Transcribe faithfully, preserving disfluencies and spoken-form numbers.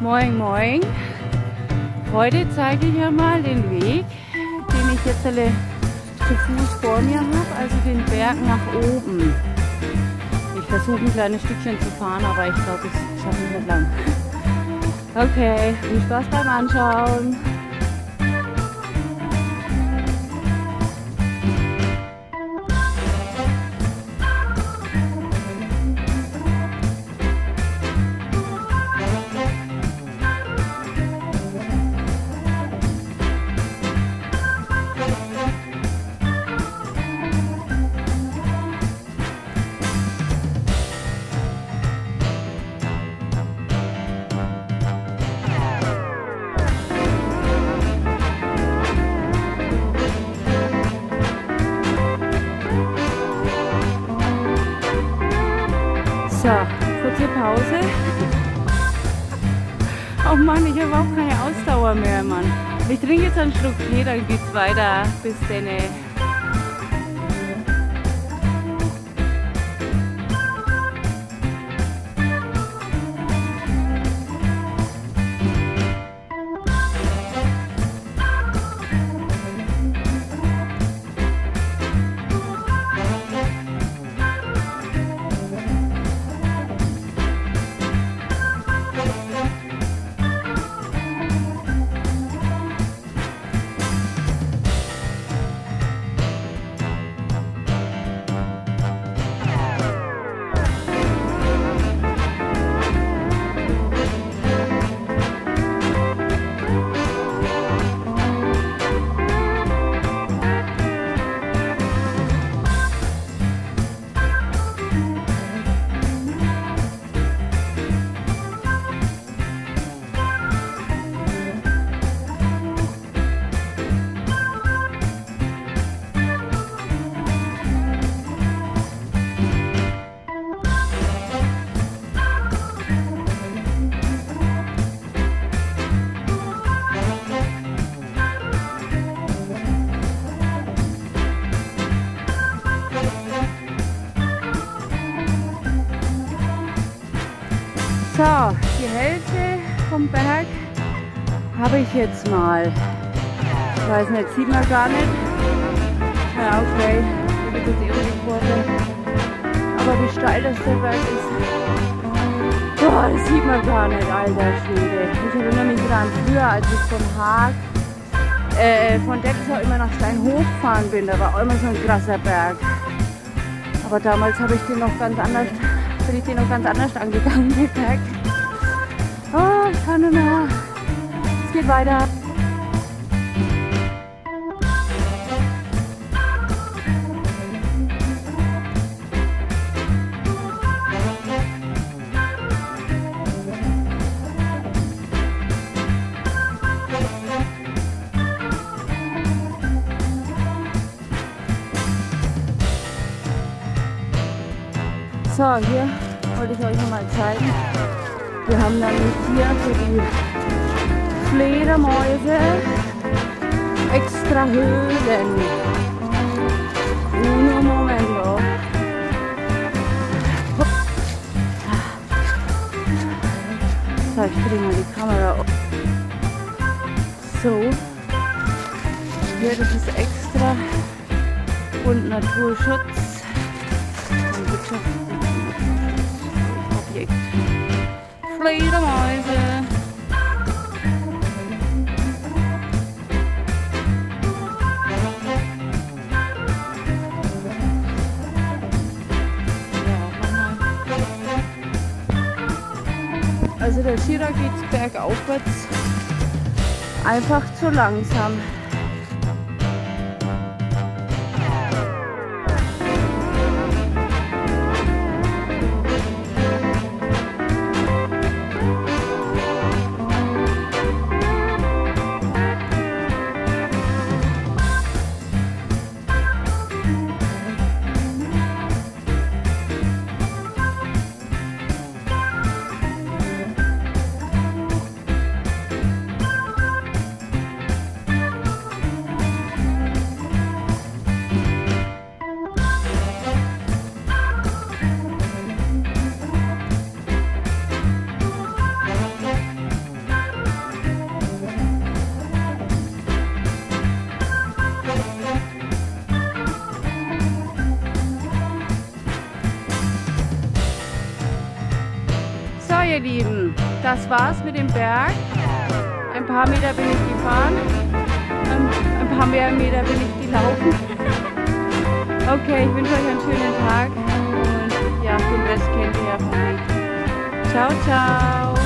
Moin Moin! Heute zeige ich euch mal den Weg, den ich jetzt alle zu Fuß vor mir habe, also den Berg nach oben. Ich versuche ein kleines Stückchen zu fahren, aber ich glaube, das schaffe ich nicht lang. Okay, viel Spaß beim Anschauen! So, kurze Pause. Oh Mann, ich habe überhaupt keine Ausdauer mehr, Mann. Ich trinke jetzt einen Schluck Tee, dann geht's weiter. Bis dann. So, die Hälfte vom Berg habe ich jetzt mal. Ich weiß nicht, sieht man gar nicht. Ja, okay, hier geht es eh um die Kurve. Aber wie steil das der Berg ist, boah, das sieht man gar nicht, alter Schwede. Ich erinnere mich daran, früher, als ich von Haag, äh, von Deppsau immer nach Steinhof gefahren bin, da war auch immer so ein krasser Berg. Aber damals habe ich den noch ganz anders, bin ich den noch ganz anders angegangen, den Berg. Oh, ich kann nicht mehr. Es geht weiter. So, hier wollte ich euch noch mal zeigen. Wir haben nämlich hier für die Fledermäuse extra Höhlen. Uno momento. So, ich drehe mal die Kamera auf. So. Hier, das ist extra und Naturschutz und Wirtschaftsobjekt. Fledermäuse. Also der Schierer geht bergaufwärts einfach zu langsam. Lieben, das war's mit dem Berg. Ein paar Meter bin ich gefahren, ein paar mehr Meter bin ich gelaufen. Okay, ich wünsche euch einen schönen Tag und ja, den Rest kennt ihr ja von mir. Ciao, ciao.